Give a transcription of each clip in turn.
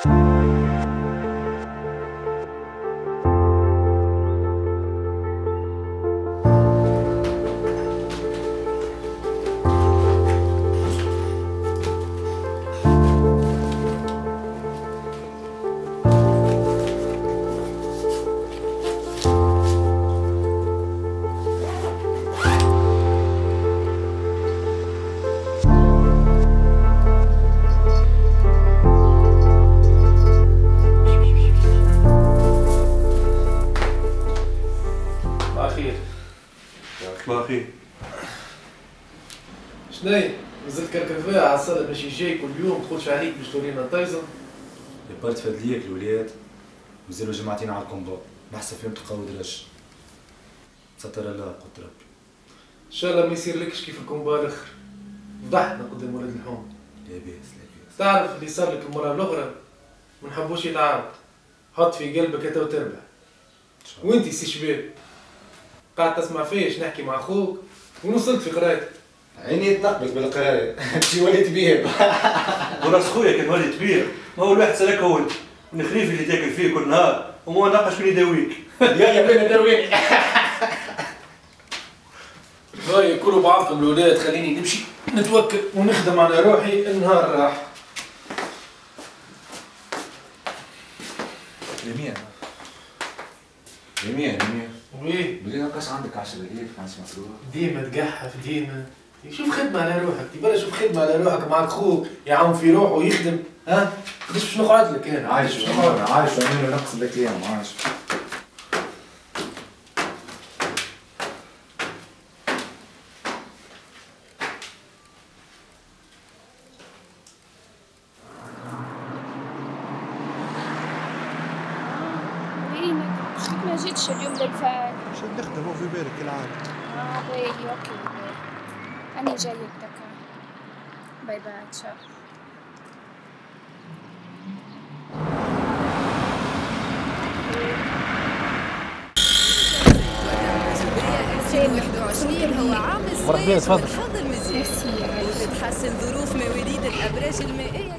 شناهي؟ نزلت كركفاء على الصالة باش يجي كل يوم تدخلش عليك باش تورينا طايزة؟ يبارت فادليك الولاد مازالوا جماعتين على الكومبا نحسب فيهم تقاود رش ستر الله قلت ربي ان شاء الله ما يصير لكش كيف الكومبا الاخر فضحتنا قدام ولاد الحوم لا باس لا باس تعرف اللي صار لك المرة الأخرى ما نحبوش يتعاود حط في قلبك أنت وتربح وأنت سي شباب قاعد تسمع فيش نحكي مع أخوك وين وصلت في قرايتك؟ عيني تنقبك بالقراية تمشي ولي تبير وراس خويا كان ولي تبير ما هو الواحد سلك هو الخريف اللي تاكل فيه كل نهار وما ناقش وين يداويك يا بينا داويني هاي كلوا بعضكم الولاد خليني نمشي نتوكل ونخدم على روحي النهار راح يمين يمين يمين ويه بدي ناقص عندك 10 رغيف 5 مصروف ديما تقحف ديما شوف خدمة على روحك تبقى شوف خدمة على روحك معك خوك يعاون في روحه ويخدم ها باش نقعد لك هنا عايش عايش وعمين ونقص لك ايام عايش ما جيتش اليوم اللي فات. مشيت نخدم وفي بالك كالعادة. باهي اوكي باهي. أنا جاية دكا. باي باي تشاو. هو عام الصيف والحظ المزيان تتحسن ظروف مواريد الأبراج المائية.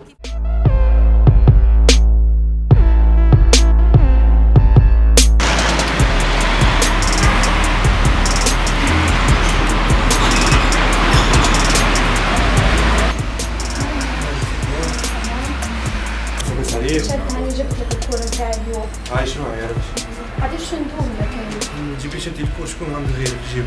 هاني جبت لك الكور نتاع اليوم. عايش روحي يا ربي. عادش شو ندوم لك هاني؟ ما تجيبيش انت الكور شكون عنده غيرك جيب.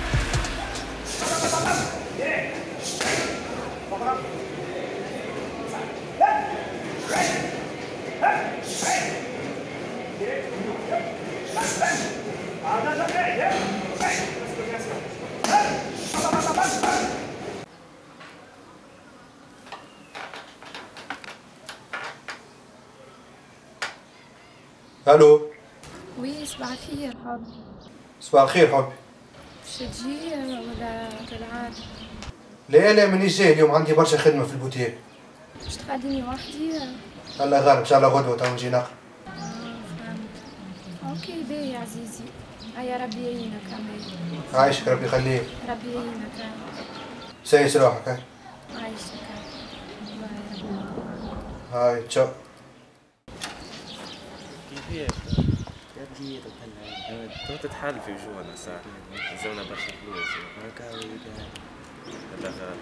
الو. وي صباح الخير حبي. صباح الخير حبي. باش تجي ولا كالعادة؟ لا مانيش جاي اليوم عندي برشا خدمة في البوتيك. باش تقعديني وحدي؟ الله غالب ان شاء الله غدوة تو نجي نقرا. فهمت. اوكي باهي يا عزيزي. هيا ربي يعينك أمي. عايشك ربي يخليك. ربي يعينك. سايس روحك هاي. عايشك. هاي تشاو. كيفاش؟ يا تو تتحل في وجوهنا ساعة نزلنا برشا فلوس هكا هذا غالي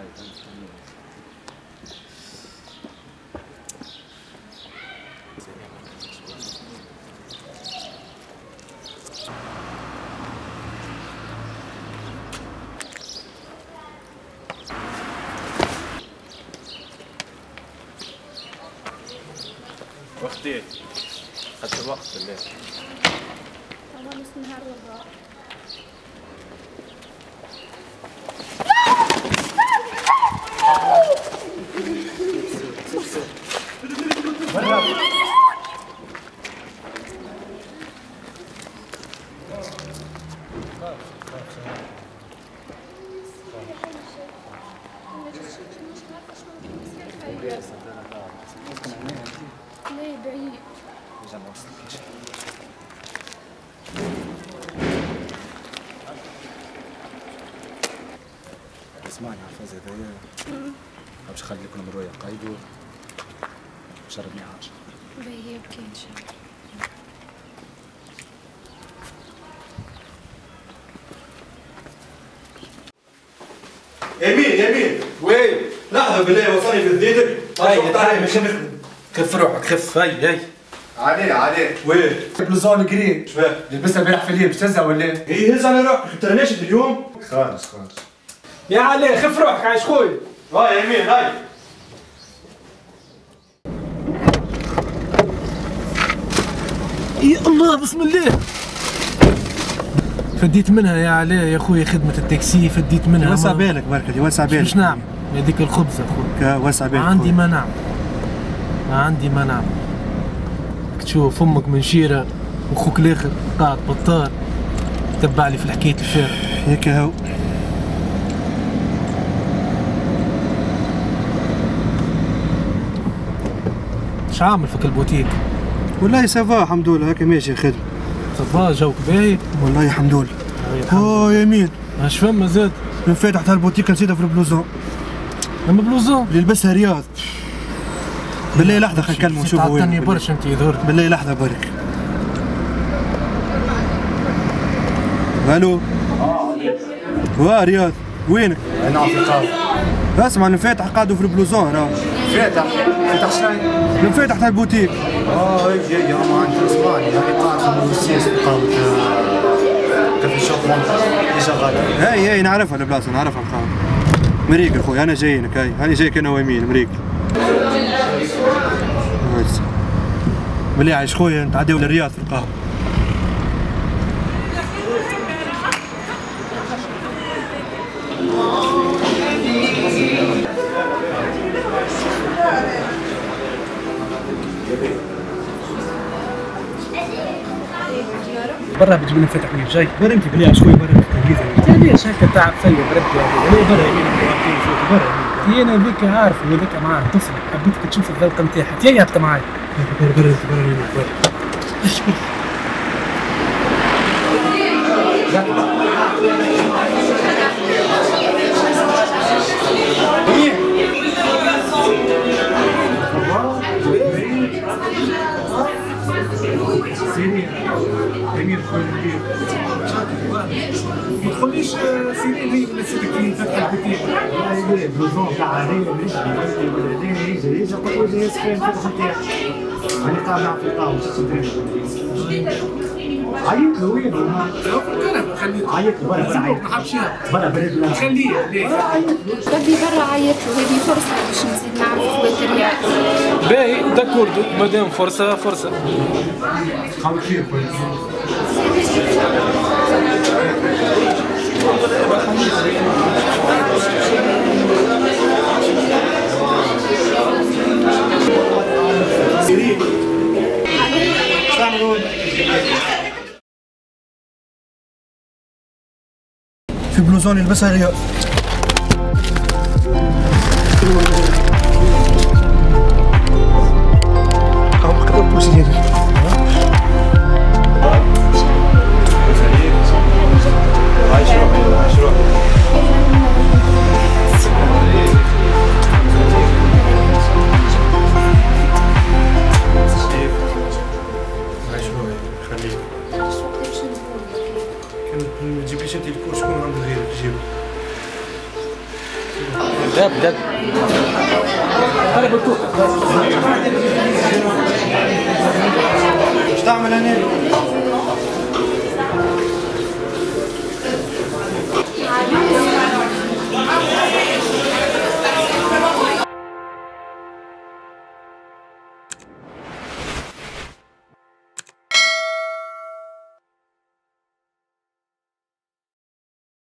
وقتي حتى الوقت بالله والله نص نهار والله ليه بعيد اسمعني عفاز هذايا باش نخلي لكم مرويه قايدو شربني حاجه. باهي اوكي ان شاء الله. يمين وين؟ لحظه بالله وصلني في الزيدك. خف روحك خف. هاي عليه وين؟ بلوزون جرين شباب لبسها امبارح في الليل باش تهزها ولا ايه؟ هي هز على روحك انت ناشد اليوم. خالص يا علي خف روحك عايش خويا. هاي يمين هاي. يا الله بسم الله. فديت منها يا علي يا خويا خدمة التاكسي فديت منها. وسع بالك بركة وسع بالك. مش نعمل هذيك الخبزة خويا. وسع بالك. ما عندي ما نعمل. ما عندي ما نعمل. تشوف امك منشيرة واخوك الاخر قاعد بطال تبع لي في الحكاية الفارغة. هيك هو. اش عامل فيك البوتيك؟ والله سافا الحمد لله هكا ماشي الخدمة. صفا جوك باهي؟ والله الحمد لله. اوه يمين. اش فما زاد؟ من فاتح تاع البوتيك نسيتها في البلوزون. لما بلوزون؟ اللي لبسها رياض. بالله لحظة خلينا نكلموا نشوفوا وين. تعطيني برشا انت يظهر. بالله لحظة برك. الو. رياض وينك؟ انا في القهوة. اسمع المفاتح قعدوا في البلوزون راه. فاتح شنو؟ المفاتح تاع البوتيك. هي هما عند اسبانيا هذه قاعدة في السيس قهوة كافي شوب اللي شغالة. هاي نعرفها البلاصة نعرفها القهوة. مريقل خويا انا جايينك هاني جايك انا ويمين مريقل. مليح عايش خويا نتعداو للرياض في القهوة. برا بتجيب لي فتح لي جاي. برا انت بلي عايش خويا برا انت ليش هكا تعب فيا بربي انا برا برا. انا بيك عارف وذاك معاه طفل حبيتك تشوف الذوق نتاعها تي هبط معايا. برا ما تقوليش سيرين هي ولا سيدك فين فتح البوتيك. لا بلوزون تاع عليه ريجا قلت له جاي سخين فتح نتاعك. أنا قاعد نعرف في القهوة عيط له وين؟ عيط له برا عيط. ما حبش برا خليه ربي برا عيط له هذه فرصة باش نزيد نعرف خوات الرياض. باهي داكوردو مادام فرصة. خاوي خير في بلوزون يلبسها رياض. ما تجيبليش انت الكور شكون عنده غيرك جيب. داب هذا بالكوك. واش تعمل هنا؟